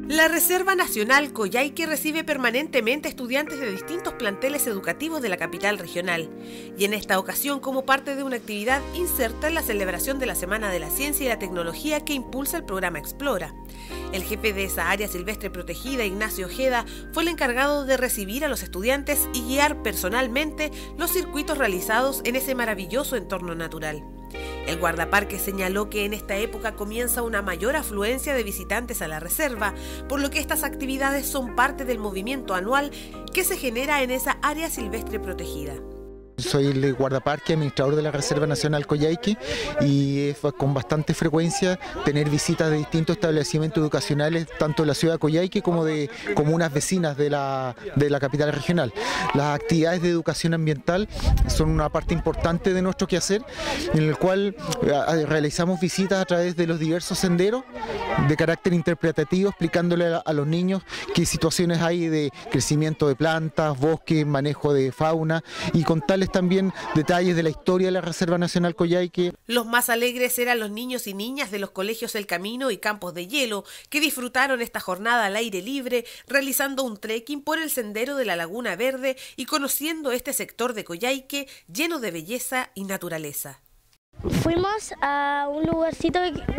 La Reserva Nacional Coyhaique recibe permanentemente estudiantes de distintos planteles educativos de la capital regional, y en esta ocasión como parte de una actividad inserta en la celebración de la Semana de la Ciencia y la Tecnología que impulsa el programa Explora. El jefe de esa área silvestre protegida, Ignacio Ojeda, fue el encargado de recibir a los estudiantes y guiar personalmente los circuitos realizados en ese maravilloso entorno natural. El guardaparque señaló que en esta época comienza una mayor afluencia de visitantes a la reserva, por lo que estas actividades son parte del movimiento anual que se genera en esa área silvestre protegida. Soy el guardaparque, administrador de la Reserva Nacional Coyhaique, y es con bastante frecuencia tener visitas de distintos establecimientos educacionales, tanto de la ciudad de Coyhaique como de comunas vecinas de la capital regional. Las actividades de educación ambiental son una parte importante de nuestro quehacer, en el cual realizamos visitas a través de los diversos senderos de carácter interpretativo, explicándole a los niños qué situaciones hay de crecimiento de plantas, bosques, manejo de fauna, y contarles también detalles de la historia de la Reserva Nacional Coyhaique. Los más alegres eran los niños y niñas de los colegios El Camino y Campos de Hielo, que disfrutaron esta jornada al aire libre, realizando un trekking por el sendero de la Laguna Verde y conociendo este sector de Coyhaique lleno de belleza y naturaleza. Fuimos a un lugarcito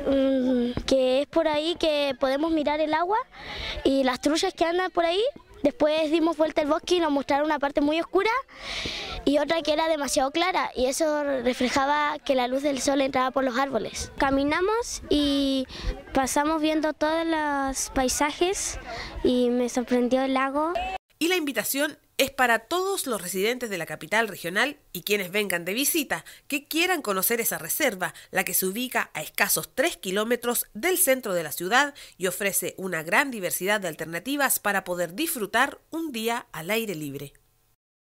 que es por ahí, que podemos mirar el agua y las trullas que andan por ahí. Después dimos vuelta al bosque y nos mostraron una parte muy oscura y otra que era demasiado clara, y eso reflejaba que la luz del sol entraba por los árboles. Caminamos y pasamos viendo todos los paisajes y me sorprendió el lago. Y la invitación es para todos los residentes de la capital regional y quienes vengan de visita, que quieran conocer esa reserva, la que se ubica a escasos 3 kilómetros del centro de la ciudad y ofrece una gran diversidad de alternativas para poder disfrutar un día al aire libre.